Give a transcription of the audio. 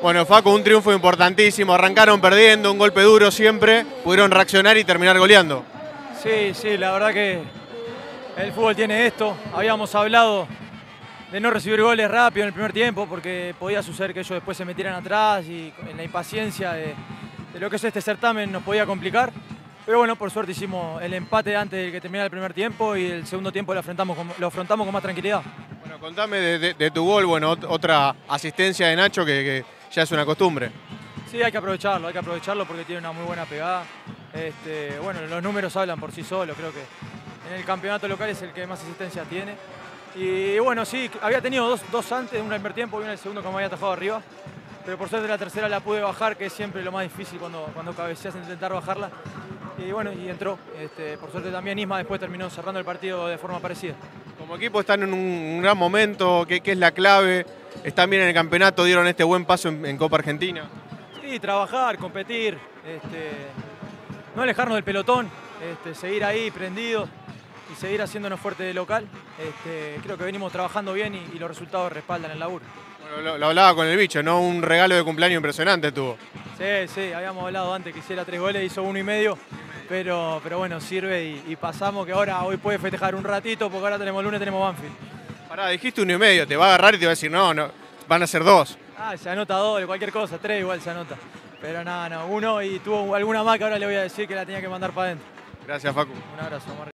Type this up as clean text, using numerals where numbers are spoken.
Bueno, Facu, un triunfo importantísimo. Arrancaron perdiendo, un golpe duro siempre. Pudieron reaccionar y terminar goleando. Sí, sí, la verdad que el fútbol tiene esto. Habíamos hablado de no recibir goles rápido en el primer tiempo porque podía suceder que ellos después se metieran atrás y en la impaciencia de lo que es este certamen nos podía complicar. Pero bueno, por suerte hicimos el empate antes de que terminara el primer tiempo y el segundo tiempo lo afrontamos con más tranquilidad. Bueno, contame de tu gol, bueno, otra asistencia de Nacho que ya es una costumbre. Sí, hay que aprovecharlo porque tiene una muy buena pegada. Bueno, los números hablan por sí solos, creo que en el campeonato local es el que más asistencia tiene. Y bueno, sí, había tenido dos antes, una en el primer tiempo y una en el segundo que me había atajado arriba. Pero por suerte la tercera la pude bajar, que es siempre lo más difícil cuando cabeceas, intentar bajarla. Y bueno, y entró. Por suerte también Isma después terminó cerrando el partido de forma parecida. Como equipo están en un gran momento, ¿qué es la clave? Están bien en el campeonato, dieron este buen paso en Copa Argentina. Sí, trabajar, competir, no alejarnos del pelotón, seguir ahí prendidos y seguir haciéndonos fuerte de local. Creo que venimos trabajando bien y los resultados respaldan el laburo. Bueno, lo hablaba con el bicho, ¿no? Un regalo de cumpleaños impresionante tuvo. Sí, habíamos hablado antes que hiciera 3 goles, hizo 1,5, pero bueno, sirve y pasamos que hoy puede festejar un ratito porque ahora lunes tenemos Banfield. Pará, dijiste 1,5, te va a agarrar y te va a decir, no, van a ser 2. Se anota doble, cualquier cosa, 3 igual se anota. Pero nada, 1 y tuvo alguna más que ahora le voy a decir que la tenía que mandar para adentro. Gracias, Facu. Un abrazo, Marco.